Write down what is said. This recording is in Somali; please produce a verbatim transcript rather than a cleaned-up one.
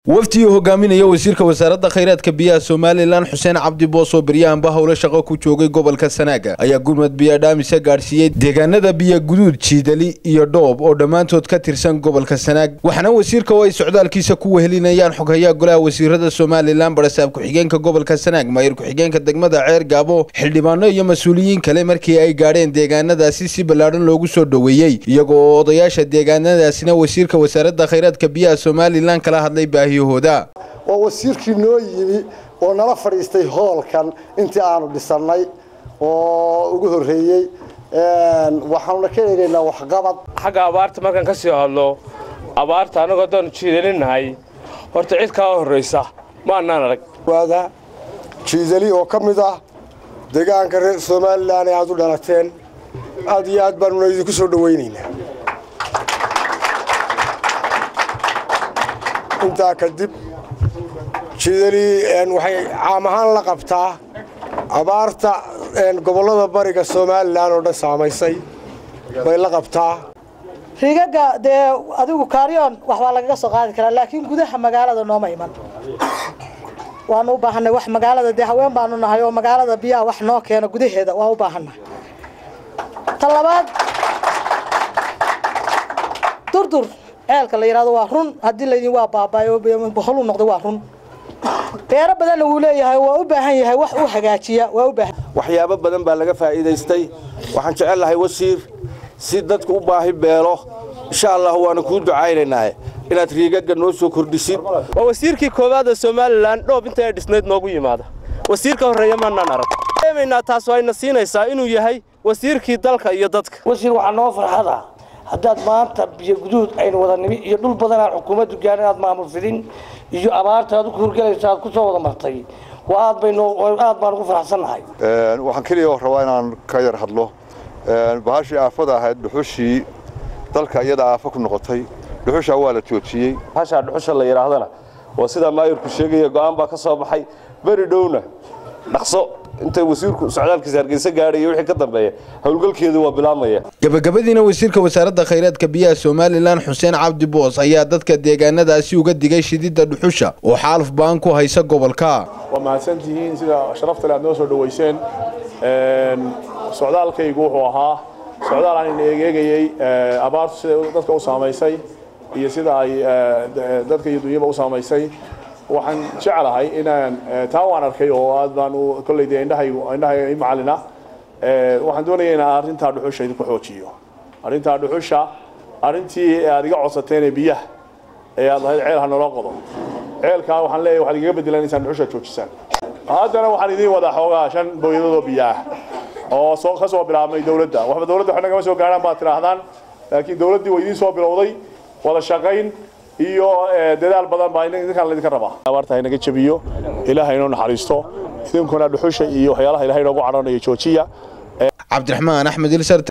waftii hogaaminaya wasiirka wasaaradda khayraadka biyaha Soomaaliland Xuseen Cabdi Booso Bariyaan ba howlo shaqo ku joogay gobolka Sanaaga ayaa gurmad biyo dhaamisa gaarsiiyay deegaanada biyo guduud Jiidali iyo Dhoob oo dhamaantood ka tirsan gobolka Sanaag waxana wasiirka way socdaalkiisa ku wehelinayaan xoghayaha golaha wasiirada Soomaaliland barasaab ku xigeenka gobolka Sanaag maayir ku xigeenka degmada Ceer Gaabo xildhibaano iyo mas'uuliyiin kale markii ay gaareen deegaanadaasi si balaaran loogu soo dhaweeyay iyagoo odayaasha deegaanadaasina wasiirka wasaaradda khayraadka biyaha Soomaaliland kala hadlay baahiyahooda oo wasiirkii noo yimi oo nala fariistay hoolkan intii aanu dhisannay oo ugu horeeyay een waxaanu ka eegaynaa wax qabad xaga abaarta markan ka sii hadlo abaarta anaga doon jiidelinahay horta cid ka horeysa ma aanan arag waada Jiidali oo kamid ah deegaanka reer Soomaaliland ay aad u dhalateen aad iyo aad baan idinku soo dhaweynaynaa inta kadib Jiidali een waxay caam ahaan la qabtaa abaarta een gobolada bariga Soomaaliland oo dhan saameysay way la qabtaa rigaga de adigu kaariyoon wax waa laga soo qaadi karaa laakiin gudaha magaalada nooma iman waanu u baahanay wax magaalada de haween baanu nahay oo magaalada biyaha wax noo keeno gudaheeda waa u baahanay talabaad durdur ceelka la yiraahdo waa run hadii la idin waa baabaayo boqol noqdo waa run beero badan uu leeyahay waa u baahan yahay wax uu hagaajiya waa u baahan waxyaabo badan baa laga faa'iideystay waxaan jecelahay wasiir si dadku u baahi beelo insha Allah waana ku ducaynaynaa inaad riigaga noo soo kordhisid waa wasiirkii koowaad ee Soomaaliland Dhoob inta ay dhisnayd noogu yimaada wasiirka horeeya ma naan arag eemayna taas way nasiinaysaa inuu yahay wasiirkii dalka iyo dadka wasiir waxa noo farxada haddaad maanta biyo guduud aynu wada nimi iyo dhul badan aan xukuumaddu gaarin aad maamul fidin iyo abaarta aad ku horgalaysaa aad ku soo wada martay waa aad baynu aad baan ugu faraxsanahay een waxaan kaliya rabaa inaan ka yar hadlo een baashi aafada ahayd dhuxushii dalka iyada aafa ku noqotay dhuxusha waa la joojiyay hasha dhuxusha la yiraahdana waa sida maayirku sheegay go'aan baa ka soo baxay bari dhowna dhaqso inta wasiirku socdaalkiisa Hargeysa gaaray wixii ka dambeeyay hawlgalkeedu waa bilaamaya gabagabadiina wasiirka wasaaradda khayraadka biyaha Soomaaliland Xuseen Cabdi Boos ayaa dadka deegaanadaasi uga digay shidida dhuxusha oo xaaluf baan ku haysa gobolka waa mahadsantihiin sida sharafta leh noo soo dhaweyseen een socdaalkaygu wuxuu ahaa socdaal aan eegayay abaartu sida dadka u saameysay iyo sida ay dadka iyo dunyada u saameysay waxaan jecelahay inaan taawaan arkay oo aad baan u kulleeyay indhahaygu indhahay macallina ee waxaan doonayaa in arrinta dhuxusha idinku xoojiyo arrinta dhuxusha arrintii aad iga codsateen biyaha ee aad lahayd ceel hanoo qodo ceelka waxaan leeyahay waxa iga bedelanaysaa dhuxusha joojisaan haddana waxaan idin wada xoogaa shan booyadooda biyaha oo soo ka soo bilaabmay dawladda waxba dawladda waxna kama soo gaaraan baad tiraahdaan laakiin dawladdii way idin soo bilowday wada shaqayn iyo dadaal badan baa idinkan la idinka rabaa abaarta inaga jabiyo ilaahay inoo naxariisto idinkuna dhuxusha iyo waxyaalaha ilaahay inoogu caranayo joojiya Cabdiraxmaan Axmed Ilsar